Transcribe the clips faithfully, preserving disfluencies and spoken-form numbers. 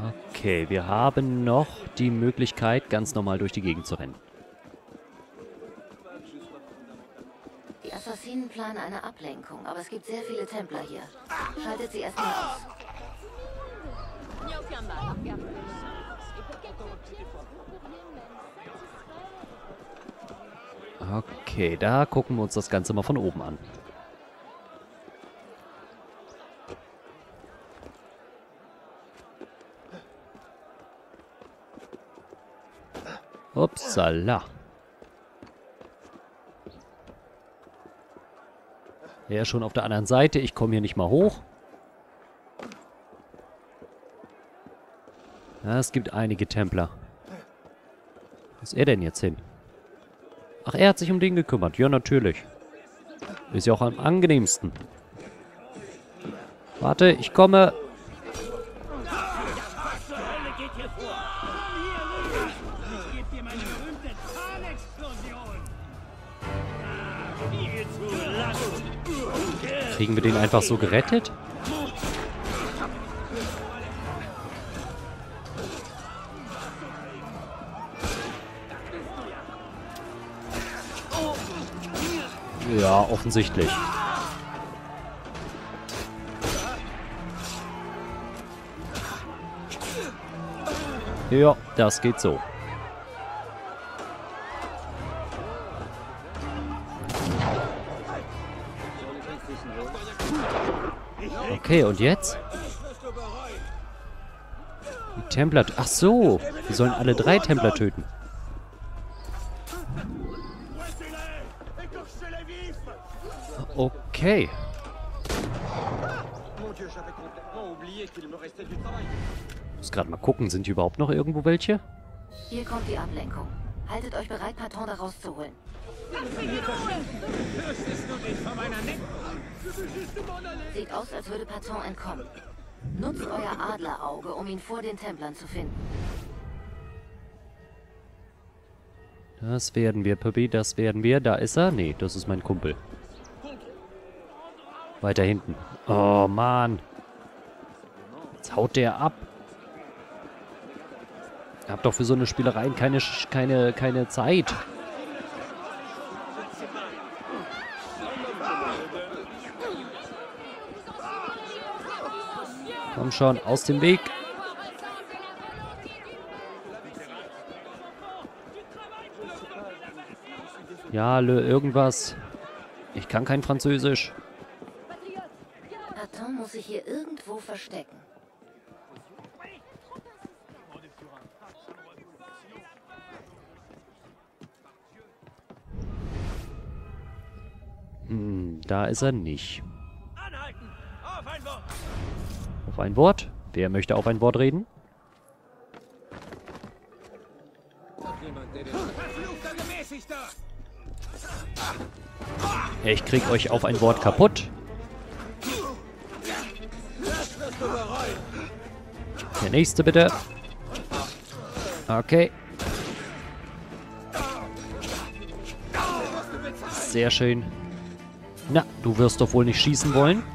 Okay, wir haben noch die Möglichkeit, ganz normal durch die Gegend zu rennen. Die Assassinen planen eine Ablenkung, aber es gibt sehr viele Templer hier. Schaltet sie erstmal aus. Okay, da gucken wir uns das Ganze mal von oben an. Upsala. Er ist schon auf der anderen Seite. Ich komme hier nicht mal hoch. Ja, es gibt einige Templer. Wo ist er denn jetzt hin? Ach, er hat sich um den gekümmert. Ja, natürlich. Ist ja auch am angenehmsten. Warte, ich komme. Kriegen wir den einfach so gerettet? Ja, offensichtlich. Ja, das geht so. Okay, und jetzt? Die Templer... Ach so, wir sollen alle drei Templer töten. Okay. Ich muss gerade mal gucken, sind hier überhaupt noch irgendwo welche? Hier kommt die Ablenkung. Haltet euch bereit, Patron da rauszuholen. Sieht aus, als würde Patron entkommen. Nutzt euer Adlerauge, um ihn vor den Templern zu finden. Das werden wir, Püppi, das werden wir. Da ist er. Nee, das ist mein Kumpel. Weiter hinten. Oh, Mann. Jetzt haut der ab. Ihr habt doch für so eine Spielerei keine, keine, keine Zeit. Komm schon, aus dem Weg. Ja, le, irgendwas. Ich kann kein Französisch. Patron muss sich hier irgendwo verstecken. Hm, da ist er nicht. Auf ein Wort? Wer möchte auf ein Wort reden? Ich krieg euch auf ein Wort kaputt. Der nächste bitte. Okay. Sehr schön. Na, du wirst doch wohl nicht schießen wollen.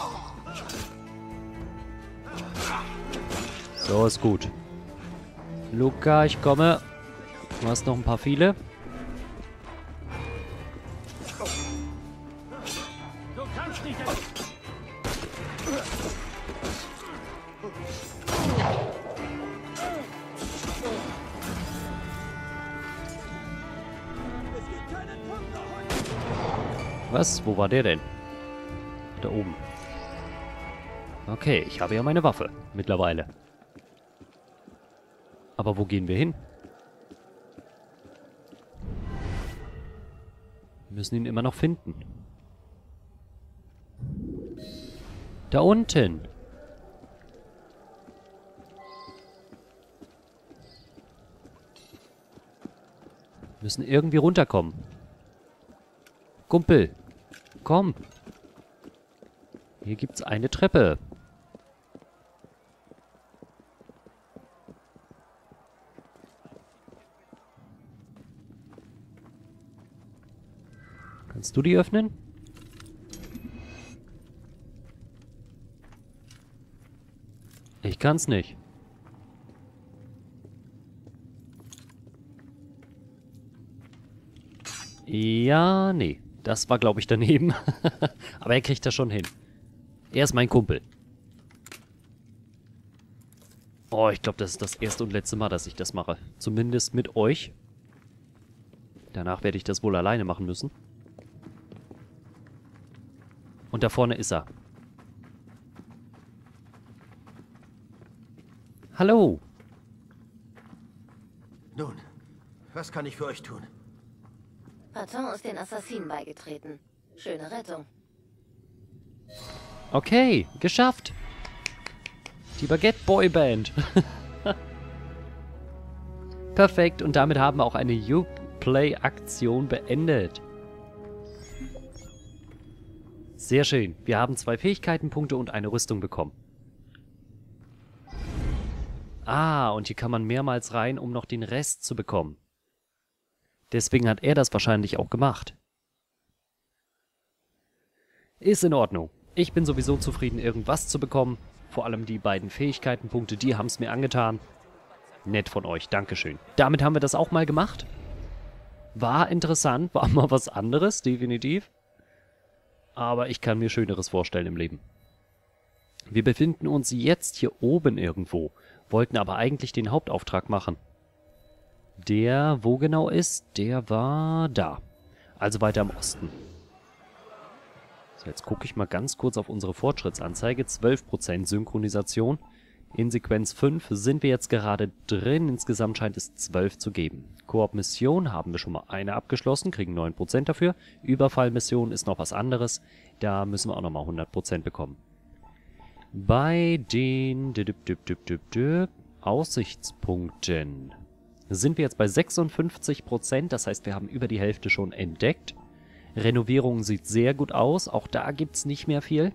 So, ist gut. Luca, ich komme. Du hast noch ein paar viele. Was? Wo war der denn? Da oben. Okay, ich habe ja meine Waffe. Mittlerweile. Aber wo gehen wir hin? Wir müssen ihn immer noch finden. Da unten. Wir müssen irgendwie runterkommen. Kumpel, komm. Hier gibt's eine Treppe. Kannst du die öffnen? Ich kann's nicht. Ja, nee. Das war, glaube ich, daneben. Aber er kriegt das schon hin. Er ist mein Kumpel. Oh, ich glaube, das ist das erste und letzte Mal, dass ich das mache. Zumindest mit euch. Danach werde ich das wohl alleine machen müssen. Und da vorne ist er. Hallo. Nun, was kann ich für euch tun? Patton ist den Assassinen beigetreten. Schöne Rettung. Okay, geschafft. Die Baguette Boy Band. Perfekt, und damit haben wir auch eine Uplay-Aktion beendet. Sehr schön. Wir haben zwei Fähigkeitenpunkte und eine Rüstung bekommen. Ah, und hier kann man mehrmals rein, um noch den Rest zu bekommen. Deswegen hat er das wahrscheinlich auch gemacht. Ist in Ordnung. Ich bin sowieso zufrieden, irgendwas zu bekommen. Vor allem die beiden Fähigkeitenpunkte, die haben es mir angetan. Nett von euch, dankeschön. Damit haben wir das auch mal gemacht. War interessant, war mal was anderes, definitiv. Aber ich kann mir Schöneres vorstellen im Leben. Wir befinden uns jetzt hier oben irgendwo, wollten aber eigentlich den Hauptauftrag machen. Der, wo genau ist, der war da. Also weiter im Osten. So, jetzt gucke ich mal ganz kurz auf unsere Fortschrittsanzeige. zwölf Prozent Synchronisation. In Sequenz fünf sind wir jetzt gerade drin. Insgesamt scheint es zwölf zu geben. Koop-Mission haben wir schon mal eine abgeschlossen, kriegen neun Prozent dafür. Überfallmission ist noch was anderes. Da müssen wir auch nochmal hundert Prozent bekommen. Bei den Aussichtspunkten sind wir jetzt bei sechsundfünfzig Prozent. Das heißt, wir haben über die Hälfte schon entdeckt. Renovierung sieht sehr gut aus. Auch da gibt es nicht mehr viel.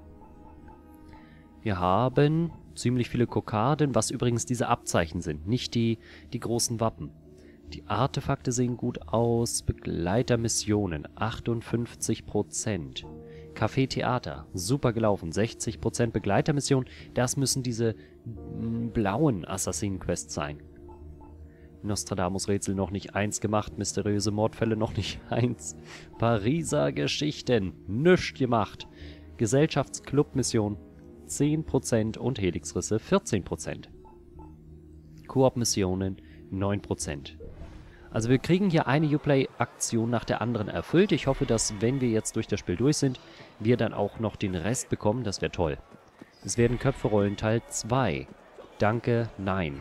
Wir haben ziemlich viele Kokarden, was übrigens diese Abzeichen sind, nicht die, die großen Wappen. Die Artefakte sehen gut aus. Begleitermissionen, achtundfünfzig Prozent. Café Theater, super gelaufen, sechzig Prozent Begleitermission. Das müssen diese blauen Assassin-Quests sein. Nostradamus-Rätsel noch nicht eins gemacht, mysteriöse Mordfälle noch nicht eins. Pariser Geschichten, nichts gemacht. Gesellschaftsclub-Mission, zehn Prozent und Helixrisse, vierzehn Prozent. Koop-Missionen, neun Prozent. Also wir kriegen hier eine Uplay-Aktion nach der anderen erfüllt. Ich hoffe, dass, wenn wir jetzt durch das Spiel durch sind, wir dann auch noch den Rest bekommen. Das wäre toll. Es werden Köpfe rollen, Teil zwei. Danke, nein.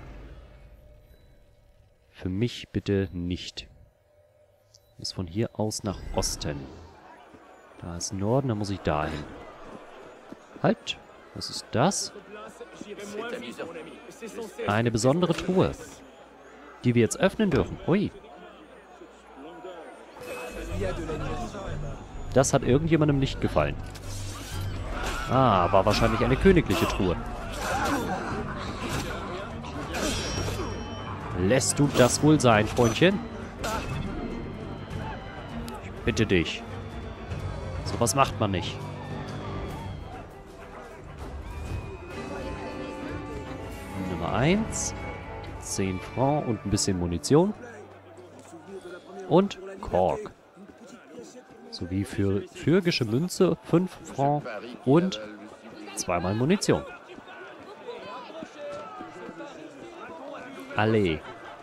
Für mich bitte nicht. Ich muss von hier aus nach Osten. Da ist Norden, da muss ich dahin. Halt, was ist das? Eine besondere Truhe, die wir jetzt öffnen dürfen. Ui. Das hat irgendjemandem nicht gefallen. Ah, war wahrscheinlich eine königliche Truhe. Lässt du das wohl sein, Freundchen? Ich bitte dich. So was macht man nicht. Nummer eins. zehn Francs und ein bisschen Munition. Und Kork. Sowie für phrygische Münze fünf Francs und zweimal Munition. Allee.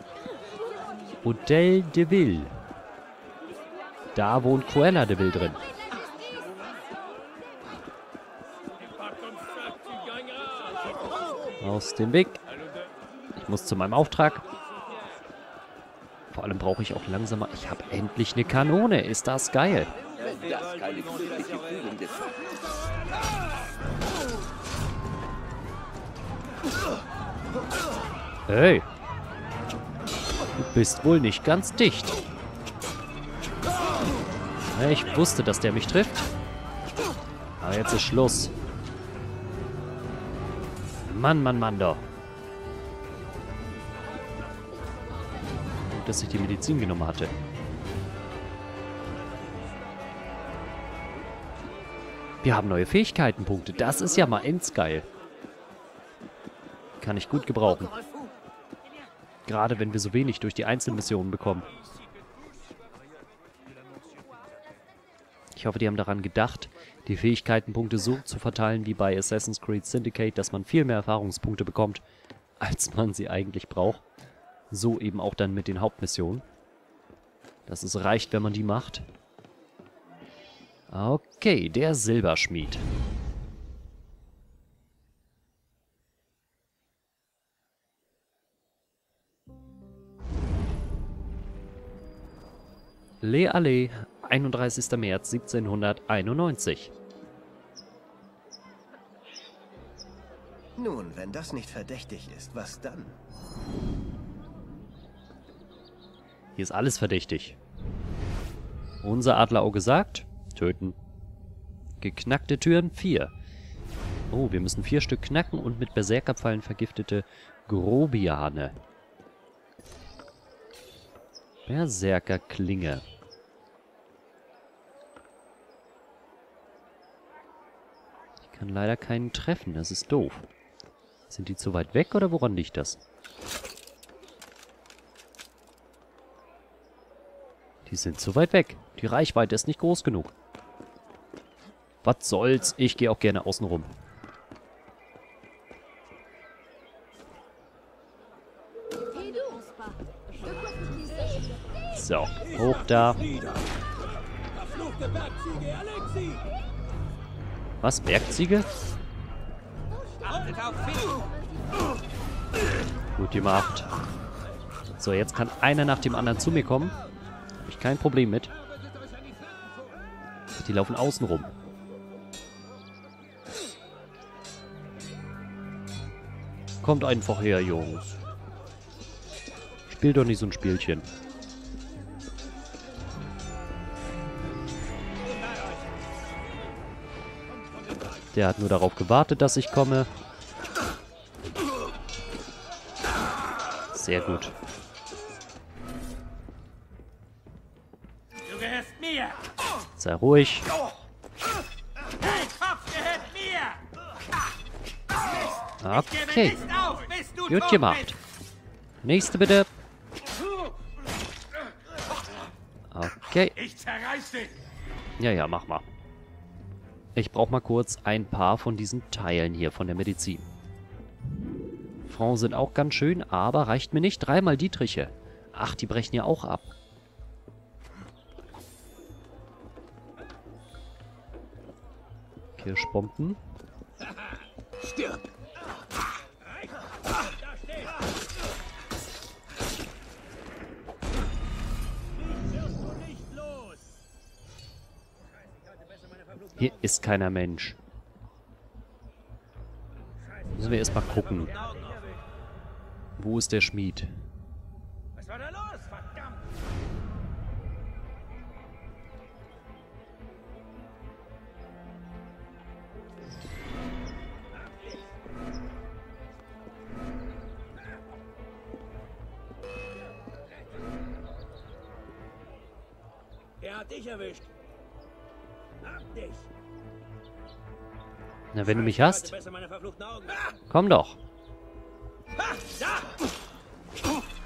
Hotel de Ville. Da wohnt Cruella de Vil drin. Aus dem Weg. Ich muss zu meinem Auftrag. Vor allem brauche ich auch langsamer... Ich habe endlich eine Kanone. Ist das geil. Hey. Du bist wohl nicht ganz dicht. Ich wusste, dass der mich trifft. Aber jetzt ist Schluss. Mann, Mann, Mann, doch. Gut, dass ich die Medizin genommen hatte. Wir haben neue Fähigkeitenpunkte. Das ist ja mal endgeil. Kann ich gut gebrauchen. Gerade wenn wir so wenig durch die Einzelmissionen bekommen. Ich hoffe, die haben daran gedacht, die Fähigkeitenpunkte so zu verteilen wie bei Assassin's Creed Syndicate, dass man viel mehr Erfahrungspunkte bekommt, als man sie eigentlich braucht. So eben auch dann mit den Hauptmissionen. Dass es reicht, wenn man die macht. Okay, der Silberschmied. Le Allée, einunddreißigster März siebzehnhunderteinundneunzig. Nun, wenn das nicht verdächtig ist, was dann? Hier ist alles verdächtig. Unser Adlerauge sagt, töten. Geknackte Türen, vier. Oh, wir müssen vier Stück knacken und mit Berserkerpfeilen vergiftete Grobiane. Berserkerklinge. Ich kann leider keinen treffen, das ist doof. Sind die zu weit weg oder woran liegt das? Die sind zu weit weg. Die Reichweite ist nicht groß genug. Was soll's? Ich gehe auch gerne außen rum. So, hoch da. Was? Bergziege? Gut gemacht. So, jetzt kann einer nach dem anderen zu mir kommen. Habe ich kein Problem mit. Die laufen außen rum. Kommt einfach her, Jungs. Spielt doch nicht so ein Spielchen. Der hat nur darauf gewartet, dass ich komme. Sehr gut. Du gehörst mir! Sei ruhig. Dein Kopf gehört mir! Okay. Auf, bis du Gut tot gemacht. bist. Nächste bitte. Okay. Ich zerreiß dich! Ja, ja, mach mal. Ich brauche mal kurz ein paar von diesen Teilen hier von der Medizin. Frauen sind auch ganz schön, aber reicht mir nicht. Dreimal Dietriche. Ach, die brechen ja auch ab. Kirschbomben. Stirb! Hier ist keiner Mensch. Müssen wir erstmal gucken. Wo ist der Schmied? Was war da los? Verdammt! Er hat dich erwischt. Hab dich. Na, wenn du mich hast, Besser meine verfluchten Augen. komm doch. Ha, da!